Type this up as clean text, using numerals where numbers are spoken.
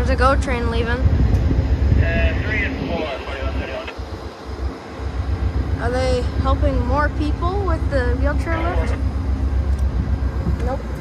There's a GO train leaving. 3 and 4, 4131. Are they helping more people with the wheelchair lift? Nope.